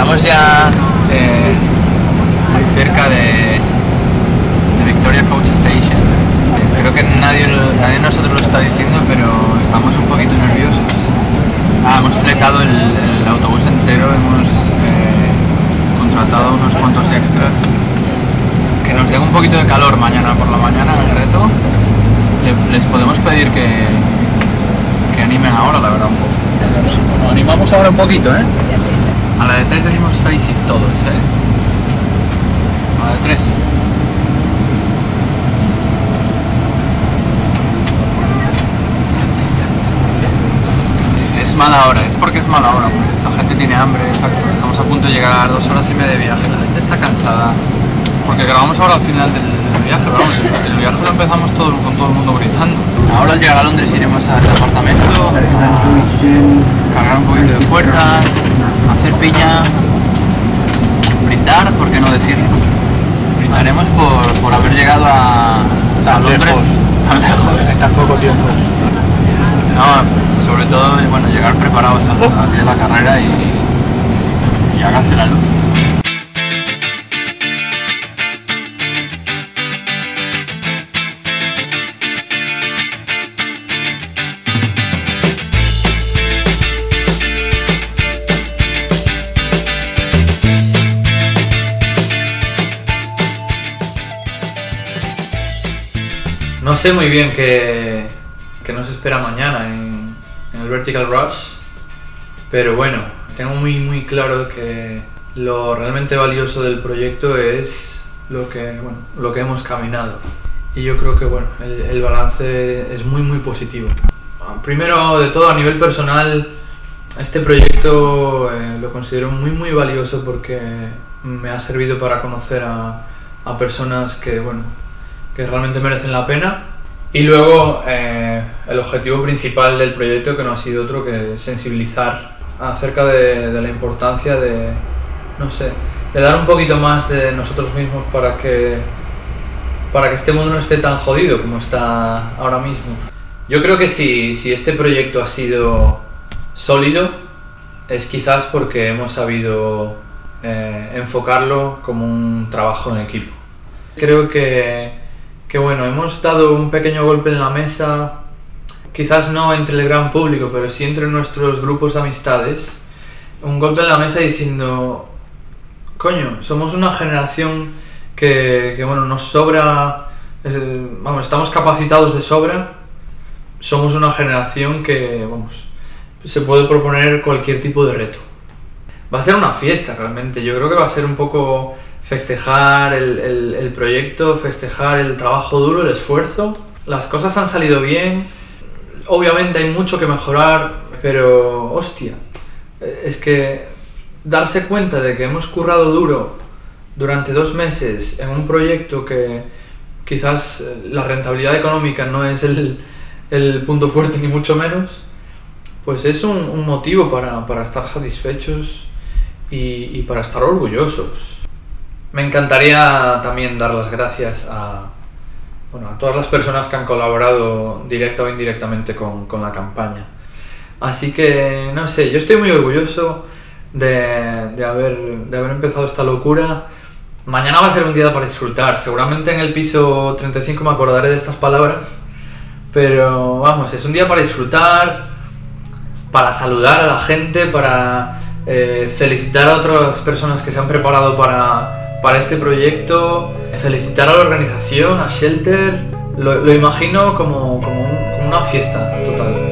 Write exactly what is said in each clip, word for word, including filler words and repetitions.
Estamos ya eh, muy cerca de, de Victoria Coach Station. Creo que nadie, nadie de nosotros lo está diciendo, pero estamos un poquito nerviosos. Ah, hemos fletado el, el autobús entero, hemos eh, contratado unos cuantos extras. Que nos dé un poquito de calor mañana por la mañana en el reto. Le, les podemos pedir que, que animen ahora, la verdad, un poco. Bueno, animamos ahora un poquito, ¿eh? A la de tres decimos face it todos, ¿eh? A la de tres. Es mala hora, es porque es mala hora. La gente tiene hambre, exacto. Estamos a punto de llegar, dos horas y media de viaje. La gente está cansada. Porque grabamos ahora al final del viaje, vamos, el viaje lo empezamos todo, con todo el mundo gritando. Ahora al llegar a Londres iremos al apartamento, a cargar un poquito de fuerzas, hacer piña, brindar, ¿por qué no decirlo? Brindaremos por, por haber llegado a, a Londres tan lejos. En tan poco tiempo. No, sobre todo, bueno, llegar preparados al día de la carrera y, y hágase la luz. No sé muy bien qué, qué nos espera mañana en, en el Vertical Rush, pero bueno, tengo muy muy claro que lo realmente valioso del proyecto es lo que, bueno, lo que hemos caminado. Y yo creo que bueno, el, el balance es muy muy positivo. Primero de todo, a nivel personal, este proyecto eh, lo considero muy muy valioso porque me ha servido para conocer a, a personas que, bueno, que realmente merecen la pena. Y luego eh, el objetivo principal del proyecto, que no ha sido otro que sensibilizar acerca de, de la importancia de, no sé, de dar un poquito más de nosotros mismos para que, para que este mundo no esté tan jodido como está ahora mismo. Yo creo que si, si este proyecto ha sido sólido, es quizás porque hemos sabido eh, enfocarlo como un trabajo en equipo. Creo que que bueno, hemos dado un pequeño golpe en la mesa, quizás no entre el gran público, pero sí entre nuestros grupos de amistades, un golpe en la mesa diciendo, coño, somos una generación que, que bueno, nos sobra, es, vamos, estamos capacitados de sobra, somos una generación que, vamos, se puede proponer cualquier tipo de reto. Va a ser una fiesta realmente, yo creo que va a ser un poco festejar el, el, el proyecto, festejar el trabajo duro, el esfuerzo. Las cosas han salido bien, obviamente hay mucho que mejorar, pero hostia, es que darse cuenta de que hemos currado duro durante dos meses en un proyecto que quizás la rentabilidad económica no es el, el punto fuerte ni mucho menos, pues es un, un motivo para, para estar satisfechos y, y para estar orgullosos. Me encantaría también dar las gracias a, bueno, a todas las personas que han colaborado directa o indirectamente con, con la campaña. Así que, no sé, yo estoy muy orgulloso de, de, haber, de haber empezado esta locura. Mañana va a ser un día para disfrutar. Seguramente en el piso treinta y cinco me acordaré de estas palabras. Pero vamos, es un día para disfrutar, para saludar a la gente, para eh, felicitar a otras personas que se han preparado para... para este proyecto, felicitar a la organización, a Shelter, lo, lo imagino como, como, un, como una fiesta total.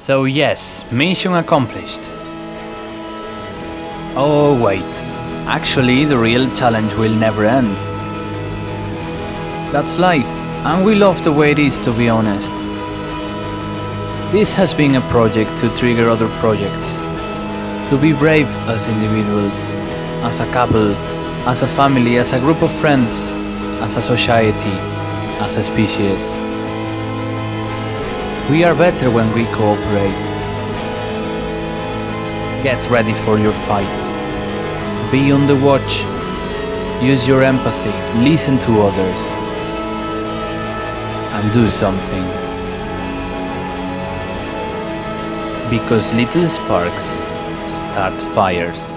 So yes, mission accomplished. Oh wait, actually the real challenge will never end. That's life, and we love the way it is, to be honest. This has been a project to trigger other projects. To be brave as individuals, as a couple, as a family, as a group of friends, as a society, as a species. We are better when we cooperate. Get ready for your fight. Be on the watch. Use your empathy. Listen to others. And do something. Because little sparks start fires.